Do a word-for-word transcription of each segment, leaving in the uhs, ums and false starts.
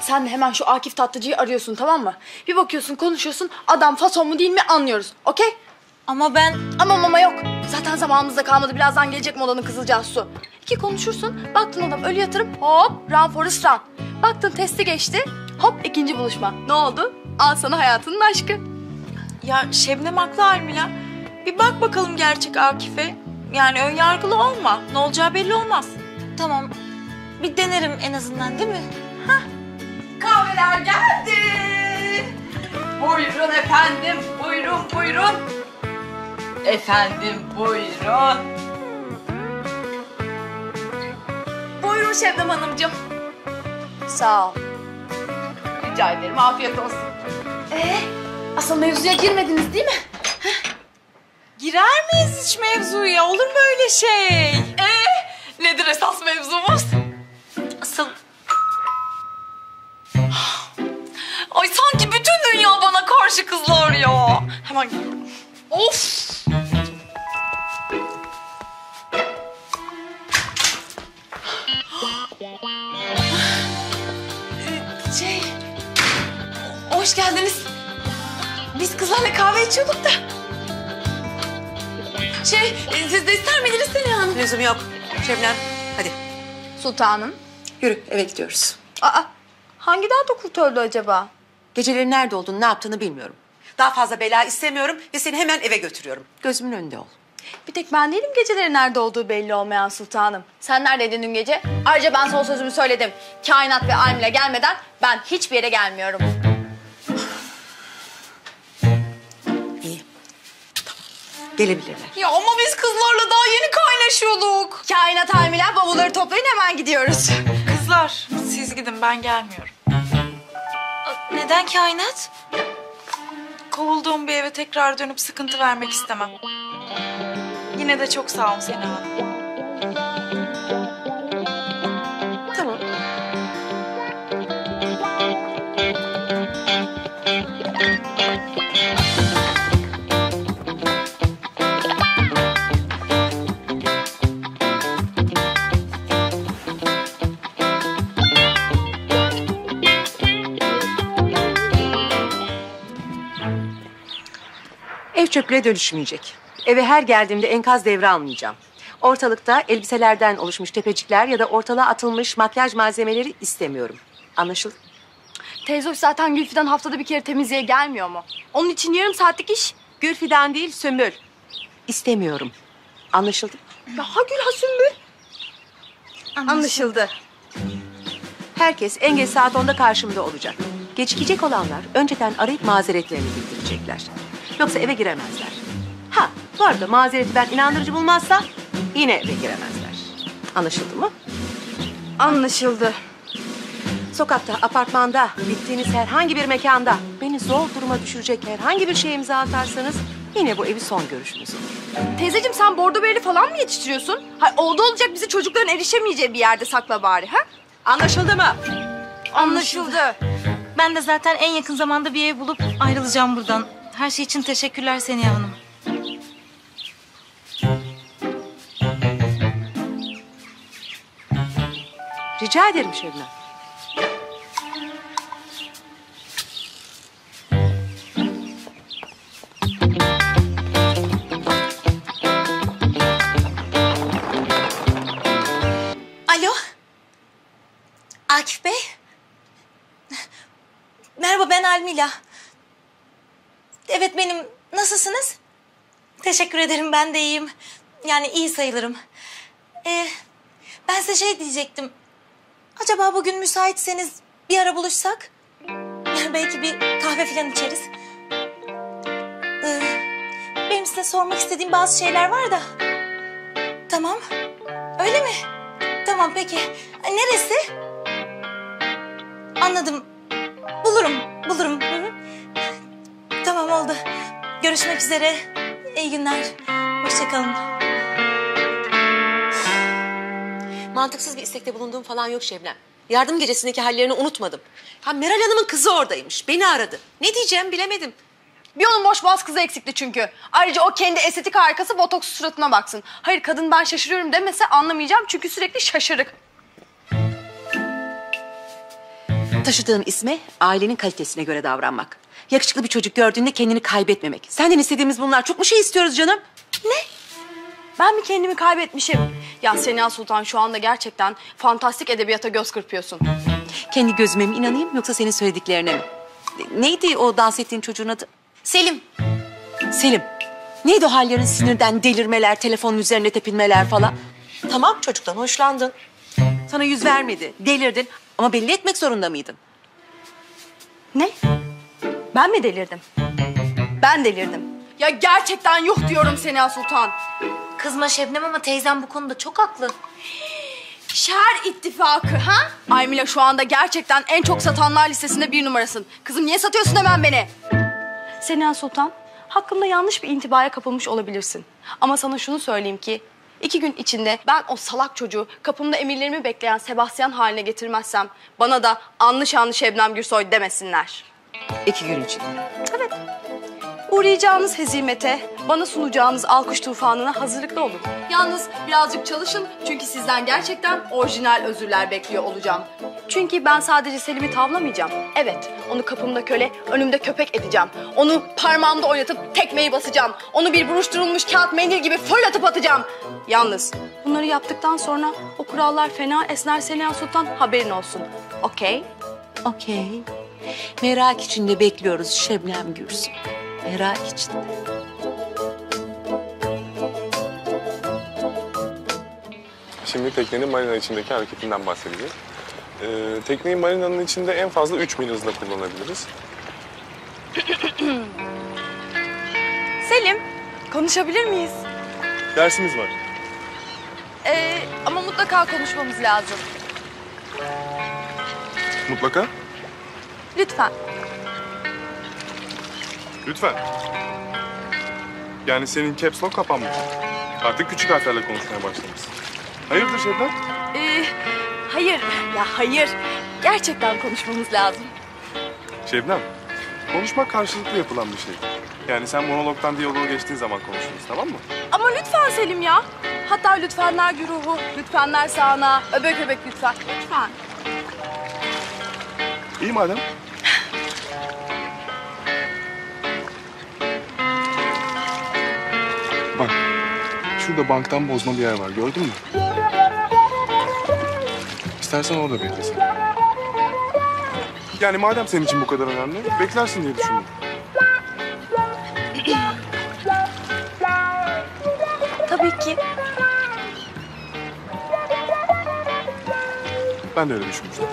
sen de hemen şu Akif Tatlıcı'yı arıyorsun, tamam mı? Bir bakıyorsun, konuşuyorsun, adam fason mu değil mi anlıyoruz, okey? Ama ben... Ama mama yok. Zaten zamanımızda kalmadı, birazdan gelecek modanın Kızılcasu. İki konuşursun, baktın adam ölü yatırım, hop run Forest run. Baktın testi geçti, hop ikinci buluşma. Ne oldu? Al sana hayatının aşkı. Ya Şebnem haklı Almila. Bir bak bakalım gerçek Akif'e. Yani ön yargılı olma. Ne olacağı belli olmaz. Tamam. Bir denerim en azından, değil mi? Hah. Kahveler geldi. Buyurun efendim, buyurun buyurun. Efendim buyurun. Buyurun Şebnem Hanımcığım. Sağ ol. Rica ederim, afiyet olsun. Ee, asıl mevzuya girmediniz değil mi? Girer miyiz hiç mevzuya? Olur mu öyle şey? Ee, nedir esas mevzumuz? Asıl... Ay sanki bütün dünya bana karşı kızlar ya. Hemen gidiyorum. Of! Şey, hoş geldiniz. Biz kızlarla kahve içiyorduk da. Şey, siz de ister miydiniz Seniha Hanım? Lüzum yok. Şebnem, hadi. Sultanım. Yürü, eve gidiyoruz. Aa, hangi dağda kurt öldü acaba? Geceleri nerede olduğunu, ne yaptığını bilmiyorum. Daha fazla bela istemiyorum ve seni hemen eve götürüyorum. Gözümün önünde ol. Bir tek ben değilim geceleri nerede olduğu belli olmayan sultanım. Sen neredeydin dün gece? Ayrıca ben son sözümü söyledim. Kainat ve Almile gelmeden ben hiçbir yere gelmiyorum. İyi. Tamam. Gelebilirler. Ya ama biz kızlarla daha yeni kaynaşıyorduk. Kainat, Almile, bavulları toplayın, hemen gidiyoruz. Kızlar siz gidin, ben gelmiyorum. Neden kainat? Kovulduğum bir eve tekrar dönüp sıkıntı vermek istemem. Yine de çok sağ olun Sena Hanım. Tamam. Ev çöplüğe dönüşmeyecek. Eve her geldiğimde enkaz devralmayacağım. Ortalıkta elbiselerden oluşmuş tepecikler ya da ortalığa atılmış makyaj malzemeleri istemiyorum. Anlaşıldı? Teyze hoş, zaten Gülfidan haftada bir kere temizliğe gelmiyor mu? Onun için yarım saatlik iş. Gülfidan değil, Sümbül. İstemiyorum. Anlaşıldı? Ya ha Gül ha Sümbül. Anlaşıldı. Herkes en geç saat onda karşımda olacak. Gecikecek olanlar önceden arayıp mazeretlerini bildirecekler. Yoksa eve giremezler. Ha, bu arada mazereti ben inandırıcı bulmazsam yine eve giremezler. Anlaşıldı mı? Anlaşıldı. Sokakta, apartmanda, gittiğiniz herhangi bir mekanda beni zor duruma düşürecek herhangi bir şeye imza atarsanız yine bu evi son görüşünüz olur. Teyzeciğim, sen bordo bereli falan mı yetiştiriyorsun? Hay oldu olacak bizi çocukların erişemeyeceği bir yerde sakla bari, ha? Anlaşıldı mı? Anlaşıldı. Ben de zaten en yakın zamanda bir ev bulup ayrılacağım buradan. Her şey için teşekkürler Seniha Hanım. Rica ederim Şebnem. Alo. Akif Bey. Merhaba, ben Almila. Evet benim. Nasılsınız? Teşekkür ederim, ben de iyiyim. Yani iyi sayılırım. Ee, ben size şey diyecektim. Acaba bugün müsaitseniz bir ara buluşsak? Belki bir kahve falan içeriz. Ee, benim size sormak istediğim bazı şeyler var da. Tamam. Öyle mi? Tamam peki. Neresi? Anladım. Bulurum, bulurum. Hı hı. Tamam oldu. Görüşmek üzere. İyi günler. Hoşça kalın. Mantıksız bir istekte bulunduğum falan yok Şebnem. Yardım gecesindeki hallerini unutmadım. Ha, Meral Hanım'ın kızı oradaymış. Beni aradı. Ne diyeceğim bilemedim. Bir onun boş boğaz kızı eksikti çünkü. Ayrıca o kendi estetik harikası botoks suratına baksın. Hayır, kadın ben şaşırıyorum demese anlamayacağım çünkü sürekli şaşırık. Taşıdığın isme ailenin kalitesine göre davranmak. Yakışıklı bir çocuk gördüğünde kendini kaybetmemek. Senden istediğimiz bunlar. Çok mu şey istiyoruz canım? Ben mi kendimi kaybetmişim? Ya Sena Sultan şu anda gerçekten fantastik edebiyata göz kırpıyorsun. Kendi gözüme mi inanayım yoksa senin söylediklerine mi? Neydi o dans ettiğin çocuğun adı? Selim. Selim. Neydi o hallerin, sinirden delirmeler, telefonun üzerine tepinmeler falan? Tamam, çocuktan hoşlandın. Sana yüz vermedi, delirdin ama belli etmek zorunda mıydın? Ne? Ben mi delirdim? Ben delirdim. Ya gerçekten yuh diyorum Sena Sultan. Kızma Şebnem ama teyzem bu konuda çok haklı. Şer ittifakı ha? Aymila şu anda gerçekten en çok satanlar listesinde bir numarasın. Kızım niye satıyorsun hemen beni? Sena Sultan, hakkımda yanlış bir intibaya kapılmış olabilirsin. Ama sana şunu söyleyeyim ki, iki gün içinde ben o salak çocuğu kapımda emirlerimi bekleyen Sebastian haline getirmezsem... ...bana da anlı şanlı Şebnem Gürsoy demesinler. İki gün için. Evet. Uğrayacağınız hezimete, bana sunacağınız alkış tufanına hazırlıklı olun. Yalnız birazcık çalışın çünkü sizden gerçekten orijinal özürler bekliyor olacağım. Çünkü ben sadece Selim'i tavlamayacağım. Evet, onu kapımda köle, önümde köpek edeceğim. Onu parmağımda oynatıp tekmeyi basacağım. Onu bir buruşturulmuş kağıt mendil gibi fırlatıp atacağım. Yalnız bunları yaptıktan sonra o kurallar fena esner Sena Sultan, haberin olsun. Okey? Okey. Merak içinde bekliyoruz Şebnem Gürsoy. Merak içinde. Şimdi teknenin marina içindeki hareketinden bahsedeceğiz. Ee, tekneyi marinanın içinde en fazla üç mil hızla kullanabiliriz. Selim, konuşabilir miyiz? Dersimiz var. Ee, ama mutlaka konuşmamız lazım. Mutlaka. Lütfen. Lütfen. Yani senin caps lock kapanmış. Artık küçük harflerle konuşmaya başlamışsın. Hayırdır Şebnem? Ee, hayır, ya hayır. Gerçekten konuşmamız lazım. Şebnem, konuşmak karşılıklı yapılan bir şey. Yani sen monologdan diyaloğa geçtiğin zaman konuşuruz, tamam mı? Ama lütfen Selim ya. Hatta lütfenler güruhu, lütfenler sağına, öbek öbek lütfen. Lütfen. İyi madem. Bak, şurada banktan bozma bir yer var, gördün mü? İstersen orada beklesin. Yani madem senin için bu kadar önemli, beklersin diye düşündüm. Tabii ki. Ben de öyle düşünmüştüm.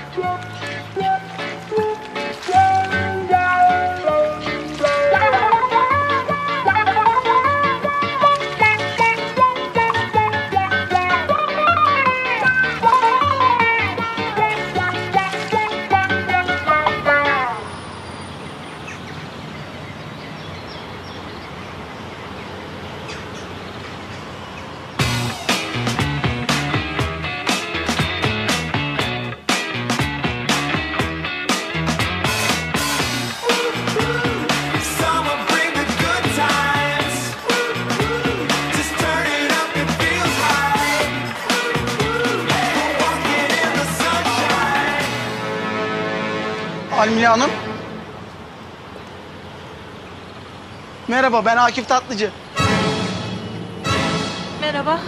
Almila Hanım. Merhaba, ben Akif Tatlıcı. Merhaba.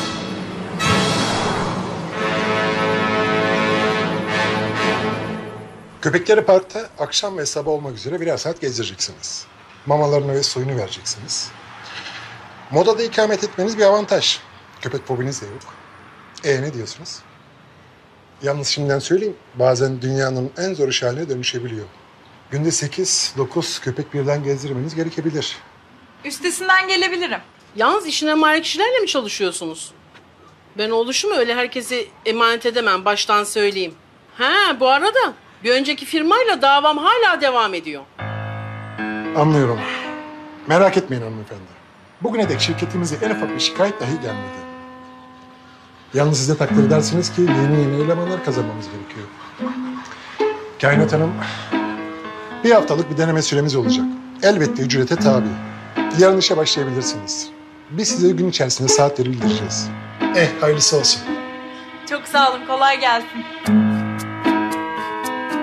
Köpekleri parkta akşam ve sabah olmak üzere birer saat gezdireceksiniz. Mamalarını ve suyunu vereceksiniz. Modada ikamet etmeniz bir avantaj. Köpek fobiniz de yok. E ne diyorsunuz? Yalnız şimdiden söyleyeyim, bazen dünyanın en zor iş haline dönüşebiliyor. Günde sekiz dokuz köpek birden gezdirmeniz gerekebilir. Üstesinden gelebilirim. Yalnız işine emanet kişilerle mi çalışıyorsunuz? Ben oluşumu öyle herkese emanet edemem, baştan söyleyeyim. Ha, bu arada bir önceki firmayla davam hala devam ediyor. Anlıyorum. Merak etmeyin hanımefendi. Bugüne dek şirketimize en ufak bir şikayet dahi gelmedi. Yalnız siz de takdir edersiniz ki yeni yeni elemanlar kazanmamız gerekiyor. Kainat Hanım, bir haftalık bir deneme süremiz olacak. Elbette ücrete tabi. Yarın işe başlayabilirsiniz. Biz size gün içerisinde saatleri bildireceğiz. Eh, hayırlısı olsun. Çok sağ olun, kolay gelsin.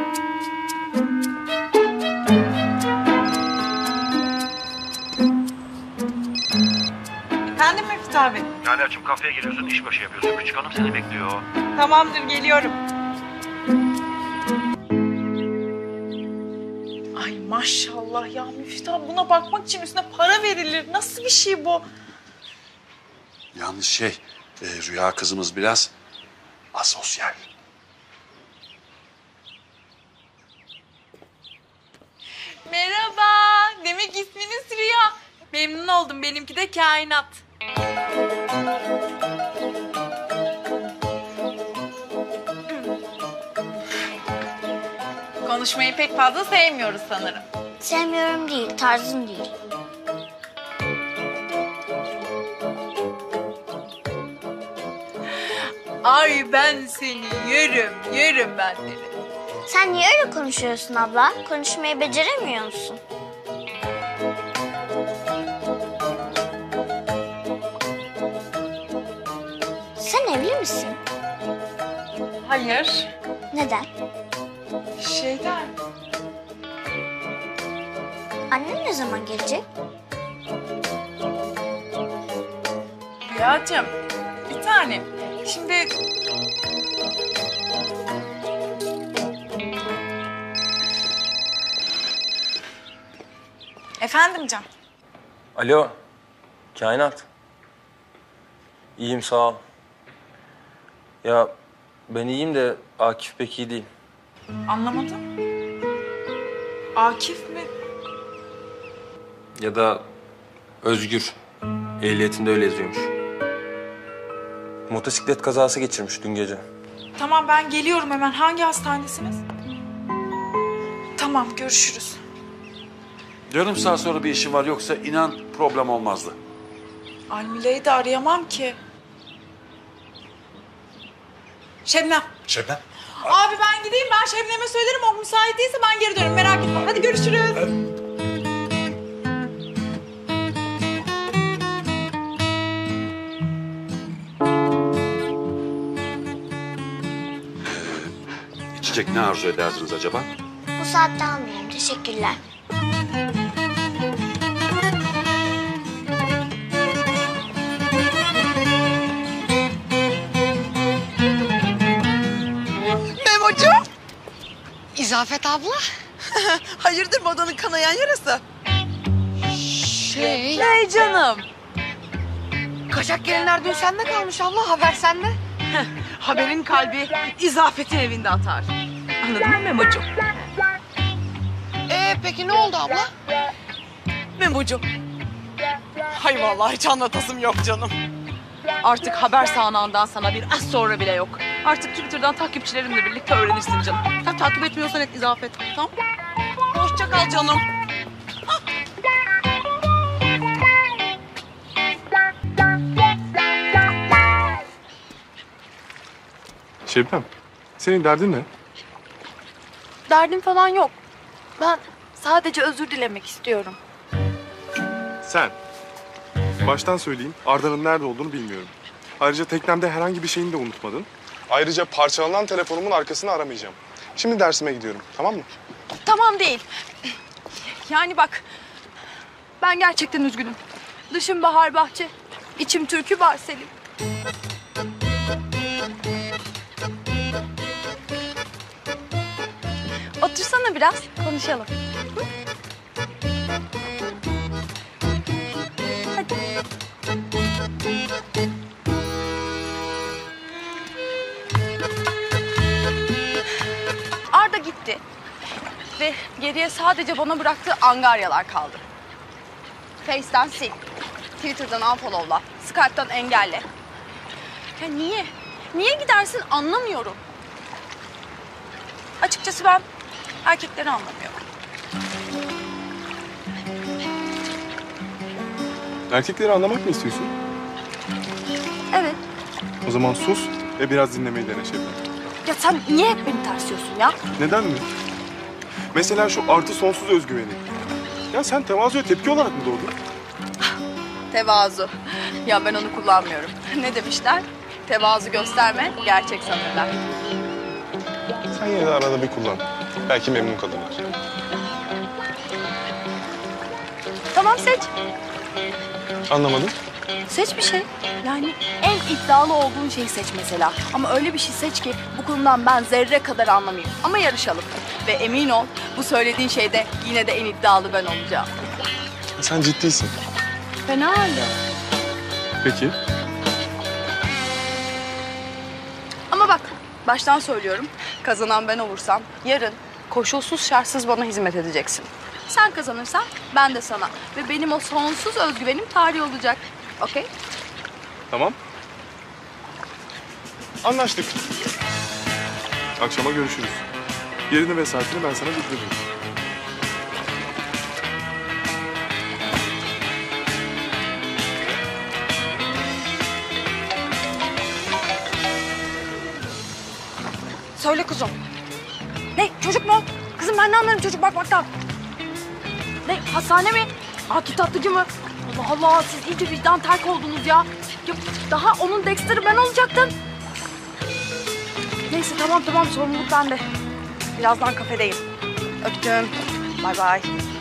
abi. Lale'cim kafeye geliyorsun, iş başı yapıyorsun. Küçük hanım seni bekliyor. Tamamdır, geliyorum. Ay maşallah ya Müftah, buna bakmak için üstüne para verilir. Nasıl bir şey bu? Yalnız şey, e, Rüya kızımız biraz asosyal. Merhaba. Demek isminiz Rüya. Memnun oldum. Benimki de Kainat. Konuşmayı pek fazla sevmiyoruz sanırım. Sevmiyorum değil, tarzım değil. Ay ben seni yerim, yerim ben seni. Sen niye öyle konuşuyorsun abla? Konuşmayı beceremiyor musun? Sen evli misin? Hayır. Neden? Şeyden. Annem ne zaman gelecek? Rüyacığım, bir tane. Şimdi... Efendim Can. Alo, Kainat. İyiyim, sağ ol. Ya ben iyiyim de Akif pek iyi değil. Anlamadım. Akif mi? Ya da Özgür. Ehliyetinde öyle yazıyormuş. Motosiklet kazası geçirmiş dün gece. Tamam, ben geliyorum hemen. Hangi hastanesiniz? Tamam, görüşürüz. Yarım saat sonra bir işim var, yoksa inan problem olmazdı. Almile'yi de arayamam ki. Şebnem. Şebnem. Abi ben gideyim, ben Şebnem'e söylerim. O müsait değilse ben geri dönürüm, merak etme. Hadi görüşürüz. İçecek ne arzu ederdiniz acaba? Bu saatte almayayım, teşekkürler. Memocuğum. İzafet abla. Hayırdır modanın kanayan yarası? Şey... Hey canım. Kaçak gelinler dün sende kalmış abla, haber sende. Haberin kalbi İzafet'in evinde atar. Anladın mı Memocuğum? Ee peki ne oldu abla? Memocuğum. Hay vallahi hiç anlatasım yok canım. Artık haber sahanağından sana bir az sonra bile yok. Artık Twitter'dan takipçilerimle birlikte öğrenirsin canım. Sen takip etmiyorsan et İzafet, tamam? Hoşça kal canım. Şebnem, senin derdin ne? Derdim falan yok. Ben sadece özür dilemek istiyorum. Sen. Baştan söyleyeyim, Arda'nın nerede olduğunu bilmiyorum. Ayrıca teknemde herhangi bir şeyini de unutmadın. Ayrıca parçalanan telefonumun arkasını aramayacağım. Şimdi dersime gidiyorum, tamam mı? Tamam değil. Yani bak, ben gerçekten üzgünüm. Dışım bahar bahçe, içim türkü bar Selim. Otursana biraz, konuşalım. Hı? Hadi. Arda gitti. Ve geriye sadece bana bıraktığı angaryalar kaldı. Face'ten sil. Twitter'dan unfollow'la. Skype'tan engelle. Ya niye? Niye gidersin anlamıyorum. Açıkçası ben erkekleri anlamıyorum. Erkekleri anlamak mı istiyorsun? Evet. O zaman sus ve biraz dinlemeyi dene Şebnem. Ya sen niye hep beni tersliyorsun ya? Neden mi? Mesela şu artı sonsuz özgüveni. Ya sen tevazuya tepki olarak mı doğdun? Tevazu. Ya ben onu kullanmıyorum. Ne demişler? Tevazu gösterme, gerçek sanırlar. Sen yine de arada bir kullan. Belki memnun kalırlar. Tamam seç. Anlamadım. Seç bir şey. Yani en iddialı olduğun şeyi seç mesela. Ama öyle bir şey seç ki bu konudan ben zerre kadar anlamayayım. Ama yarışalım. Ve emin ol bu söylediğin şeyde yine de en iddialı ben olacağım. Sen ciddisin. Fena halde. Peki. Ama bak baştan söylüyorum. Kazanan ben olursam yarın koşulsuz şartsız bana hizmet edeceksin. Sen kazanırsan ben de sana. Ve benim o sonsuz özgüvenim tarih olacak. Okey? Tamam. Anlaştık. Akşama görüşürüz. Yerini ve saatini ben sana bildiririm. Söyle kuzum. Ne? Çocuk mu? Kızım ben ne anlarım çocuk bakmaktan. Ne? Hastane mi? Akif Tatlıcı mı? Allah Allah siz iyice vicdan terk oldunuz ya. Ya daha onun Dexter'ı ben olacaktım. Neyse tamam tamam sorumluluk bende. Birazdan kafedeyim. Öptüm. Bay bay.